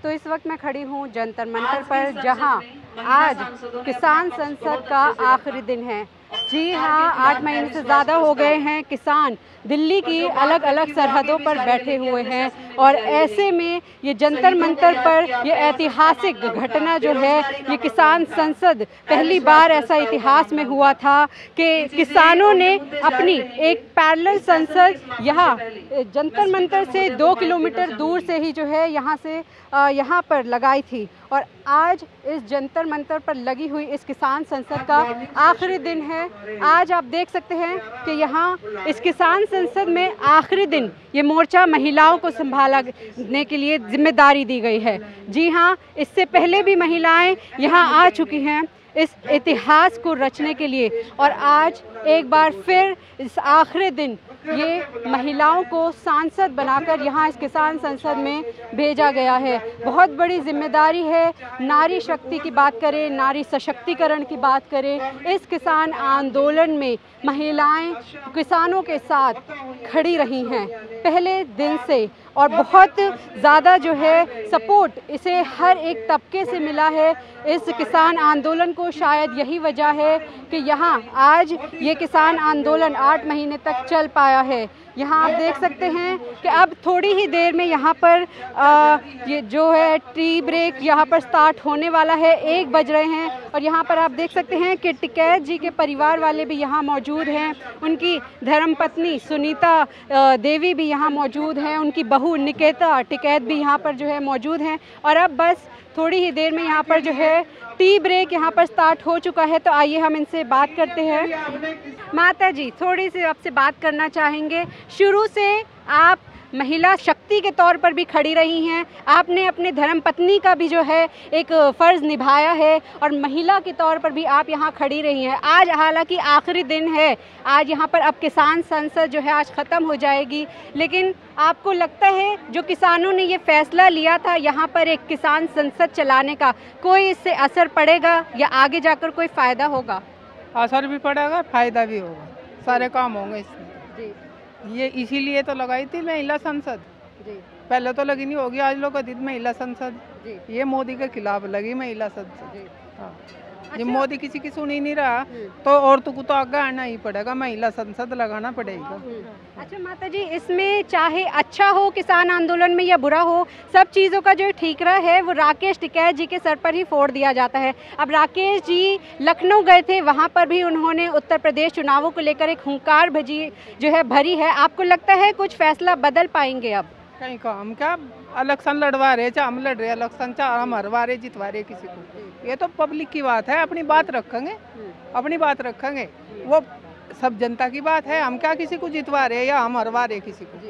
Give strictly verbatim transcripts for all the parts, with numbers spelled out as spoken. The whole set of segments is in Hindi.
तो इस वक्त मैं खड़ी हूँ जंतर मंतर पर, जहाँ आज किसान संसद का आखिरी दिन है। जी हाँ, आठ महीने से ज़्यादा हो गए हैं किसान दिल्ली की अलग अलग सरहदों पर बैठे हुए हैं, और ऐसे में ये जंतर मंतर पर ये ऐतिहासिक घटना जो है, ये किसान संसद, पहली बार ऐसा इतिहास में हुआ था कि किसानों ने अपनी एक पैरेलल संसद यहाँ जंतर मंतर से दो किलोमीटर दूर से ही जो है यहाँ से यहाँ पर लगाई थी। और आज इस जंतर मंतर पर लगी हुई इस किसान संसद का आखिरी दिन है। आज आप देख सकते हैं कि यहाँ इस किसान संसद में आखिरी दिन ये मोर्चा महिलाओं को संभालने के लिए जिम्मेदारी दी गई है। जी हाँ, इससे पहले भी महिलाएं यहाँ आ चुकी हैं इस इतिहास को रचने के लिए, और आज एक बार फिर इस आखिरी दिन ये महिलाओं को सांसद बनाकर यहाँ इस किसान संसद में भेजा गया है। बहुत बड़ी जिम्मेदारी है। नारी शक्ति की बात करें, नारी सशक्तिकरण की बात करें, इस किसान आंदोलन में महिलाएं किसानों के साथ खड़ी रही हैं पहले दिन से, और बहुत ज़्यादा जो है सपोर्ट इसे हर एक तबके से मिला है इस किसान आंदोलन को। शायद यही वजह है कि यहाँ आज ये किसान आंदोलन आठ महीने तक चल पाया है। यहाँ आप देख सकते हैं कि अब थोड़ी ही देर में यहाँ पर आ, ये जो है टी ब्रेक यहाँ पर स्टार्ट होने वाला है। एक बज रहे हैं और यहाँ पर आप देख सकते हैं कि टिकैत जी के परिवार वाले भी यहाँ मौजूद हैं। उनकी धर्मपत्नी सुनीता देवी भी यहाँ मौजूद हैं, उनकी बहू निकेता टिकैत भी यहाँ पर जो है मौजूद हैं। और अब बस थोड़ी ही देर में यहाँ पर जो है टी ब्रेक यहाँ पर स्टार्ट हो चुका है। तो आइए हम इनसे बात करते हैं। माता जी, थोड़ी सी आपसे बात करना चाहेंगे। शुरू से आप महिला शक्ति के तौर पर भी खड़ी रही हैं, आपने अपने धर्मपत्नी का भी जो है एक फ़र्ज़ निभाया है, और महिला के तौर पर भी आप यहाँ खड़ी रही हैं। आज हालांकि आखिरी दिन है, आज यहाँ पर अब किसान संसद जो है आज ख़त्म हो जाएगी, लेकिन आपको लगता है जो किसानों ने ये फ़ैसला लिया था यहाँ पर एक किसान संसद चलाने का, कोई इससे असर पड़ेगा या आगे जाकर कोई फ़ायदा होगा? असर भी पड़ेगा, फ़ायदा भी होगा, सारे काम होंगे इसमें जी। ये इसीलिए तो लगाई थी महिला संसद जी। पहले तो लगी नहीं होगी, आज लोग अधिक महिला संसद जी। ये मोदी के खिलाफ लगी महिला संसद। हाँ, ये अच्छा। मोदी किसी की सुन ही नहीं रहा, तो औरतों को तो आगे आना ही पड़ेगा, महिला संसद लगाना पड़ेगा। अच्छा माता जी, इसमें चाहे अच्छा हो किसान आंदोलन में या बुरा हो, सब चीज़ों का जो ठीकरा है वो राकेश टिकैत जी के सर पर ही फोड़ दिया जाता है। अब राकेश जी लखनऊ गए थे, वहाँ पर भी उन्होंने उत्तर प्रदेश चुनावों को लेकर एक हुंकार भजी जो है भरी है। आपको लगता है कुछ फैसला बदल पाएंगे अब? कहीं का हम क्या इलेक्शन लड़वा रहे, चाहे हम लड़ रहे इलेक्शन, चाहे हम हरवा रहे जितवा रहे किसी को, ये तो पब्लिक की बात है। अपनी बात रखेंगे, अपनी बात रखेंगे, वो सब जनता की बात है। हम क्या किसी को जितवा रहे या हम हरवा रहे किसी को।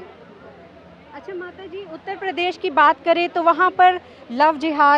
अच्छा माता जी, उत्तर प्रदेश की बात करें तो वहाँ पर लव जिहाद,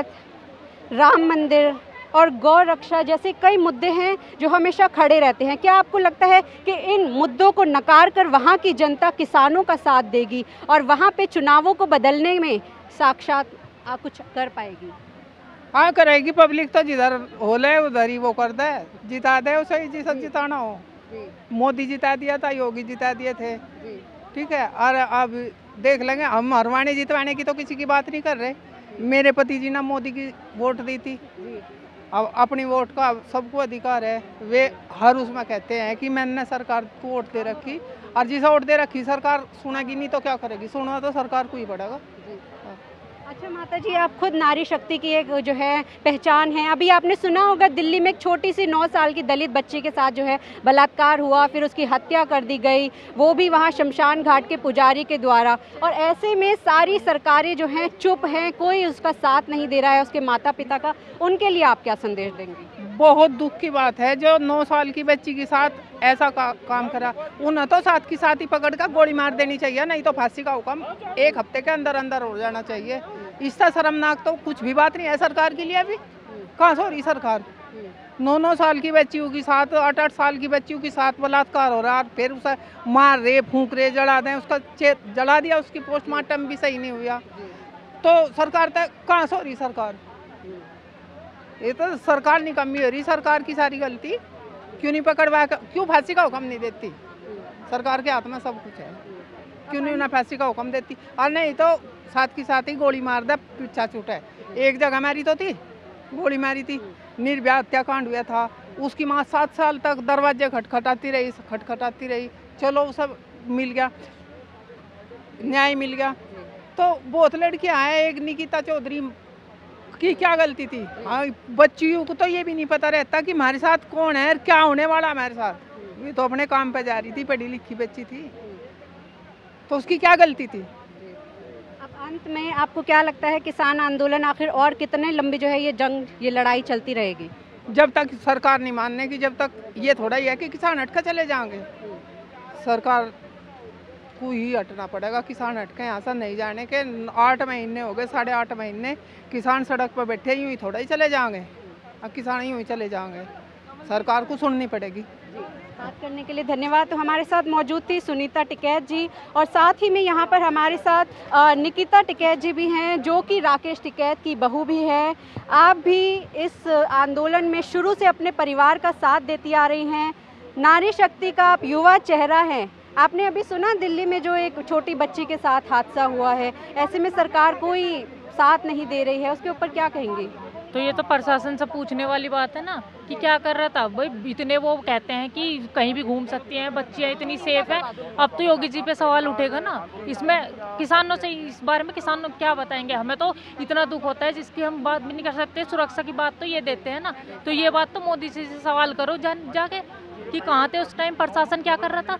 राम मंदिर और गौ रक्षा जैसे कई मुद्दे हैं जो हमेशा खड़े रहते हैं। क्या आपको लगता है कि इन मुद्दों को नकार कर वहाँ की जनता किसानों का साथ देगी और वहाँ पे चुनावों को बदलने में साक्षात आप कुछ कर पाएगी? हाँ, करेगी। पब्लिक तो जिधर होले उधर ही वो करता है, जिता दे उसे ही जिस जिताना हो। मोदी जिता दिया था, योगी जिता दिए थे, ठीक है। और अब देख लेंगे, हम हरवाने जितवाने की तो किसी की बात नहीं कर रहे। मेरे पति जी ने मोदी की वोट दी थी, अब अपनी वोट का सबको अधिकार है। वे हर उसमें कहते हैं कि मैंने सरकार को वोट दे रखी, और जिसे वोट दे रखी सरकार सुनेगी नहीं तो क्या करेगी? सुनना तो सरकार को ही पड़ेगा। अच्छा माता जी, आप खुद नारी शक्ति की एक जो है पहचान है। अभी आपने सुना होगा दिल्ली में एक छोटी सी नौ साल की दलित बच्ची के साथ जो है बलात्कार हुआ, फिर उसकी हत्या कर दी गई, वो भी वहाँ शमशान घाट के पुजारी के द्वारा। और ऐसे में सारी सरकारें जो हैं चुप हैं, कोई उसका साथ नहीं दे रहा है उसके माता पिता का। उनके लिए आप क्या संदेश देंगे? बहुत दुख की बात है जो नौ साल की बच्ची के साथ ऐसा का, काम करा। उन्हें तो साथ की साथ ही पकड़ कर गोली मार देनी चाहिए, नहीं तो फांसी का हुक्म एक हफ्ते के अंदर अंदर हो जाना चाहिए। इससे शर्मनाक तो कुछ भी बात नहीं है सरकार के लिए। अभी कहाँ से हो रही सरकार? नौ नौ साल की बच्चियों के साथ, आठ आठ साल की बच्चियों के साथ बलात्कार हो रहा है, फिर उसे मार रहे, फूंक रहे, जला दें, उसका चेत जला दिया, उसकी पोस्टमार्टम भी सही नहीं हुआ। तो सरकार तक कहाँ से हो रही सरकार? ये तो सरकार निकम्मी हो रही, सरकार की सारी गलती। क्यों नहीं पकड़वा, क्यों फांसी का हुक्म नहीं देती? सरकार के हाथ में सब कुछ है। क्यों नहीं उन्हें फांसी का हुक्म देती, और नहीं तो साथ की साथ ही गोली मार दे, पीछा छूटा है। एक जगह मारी तो थी, गोली मारी थी, निर्भया हत्याकांड हुआ था, उसकी माँ सात साल तक दरवाजे खटखटाती रही खटखटाती रही चलो वो सब मिल गया, न्याय मिल गया। तो बहुत लड़कियां हैं, एक निकिता चौधरी की क्या गलती थी? हाँ, बच्चियों को तो ये भी नहीं पता रहता कि हमारे साथ कौन है और क्या होने वाला हमारे साथ। ये तो अपने काम पे जा रही थी, पढ़ी लिखी बच्ची थी, तो उसकी क्या गलती थी? अब अंत में आपको क्या लगता है किसान आंदोलन आखिर और कितने लंबी जो है ये जंग, ये लड़ाई चलती रहेगी? जब तक सरकार नहीं मानने की, जब तक ये थोड़ा ही है कि किसान हटकर चले जाएंगे, सरकार को ही हटना पड़ेगा। किसान हटके यहाँ से नहीं जाने के, आठ महीने हो गए, साढ़े आठ महीने किसान सड़क पर बैठे, यूं ही थोड़ा ही चले जाएंगे। अब किसान यूं ही चले जाएंगे, सरकार को सुननी पड़ेगी। बात करने के लिए धन्यवाद। तो हमारे साथ मौजूद थी सुनीता टिकैत जी, और साथ ही में यहाँ पर हमारे साथ निकिता टिकैत जी भी हैं, जो कि राकेश टिकैत की बहू भी है। आप भी इस आंदोलन में शुरू से अपने परिवार का साथ देती आ रही हैं, नारी शक्ति का आप युवा चेहरा हैं। आपने अभी सुना दिल्ली में जो एक छोटी बच्ची के साथ हादसा हुआ है, ऐसे में सरकार कोई साथ नहीं दे रही है, उसके ऊपर क्या कहेंगी? तो ये तो प्रशासन से पूछने वाली बात है ना कि क्या कर रहा था भाई। इतने वो कहते हैं कि कहीं भी घूम सकती हैं बच्चियां, इतनी सेफ है। अब तो योगी जी पे सवाल उठेगा ना इसमें। किसानों से इस बारे में किसानों क्या बताएंगे? हमें तो इतना दुख होता है जिसकी हम बात भी नहीं कर सकते। सुरक्षा की बात तो ये देते हैं ना, तो ये बात तो मोदी जी से सवाल करो जान जाके कि कहाँ थे उस टाइम, प्रशासन क्या कर रहा था।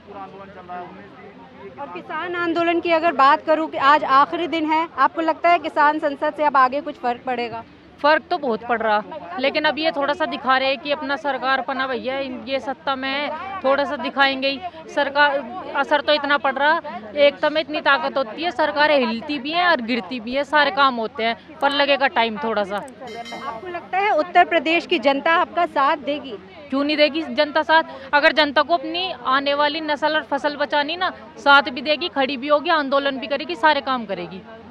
और किसान आंदोलन की अगर बात करूँ कि आज आखिरी दिन है, आपको लगता है किसान संसद से अब आगे कुछ फर्क पड़ेगा? फर्क तो बहुत पड़ रहा, लेकिन अब ये थोड़ा सा दिखा रहे हैं कि अपना सरकार पना भैया ये सत्ता में है, थोड़ा सा दिखाएंगे ही। सरकार असर तो इतना पड़ रहा, एकता में इतनी ताकत होती है, सरकारें हिलती भी हैं और गिरती भी है, सारे काम होते हैं, पर लगेगा टाइम थोड़ा सा। आपको लगता है उत्तर प्रदेश की जनता आपका साथ देगी? क्यों नहीं देगी जनता साथ? अगर जनता को अपनी आने वाली नस्ल और फसल बचानी ना, साथ भी देगी, खड़ी भी होगी, आंदोलन भी करेगी, सारे काम करेगी।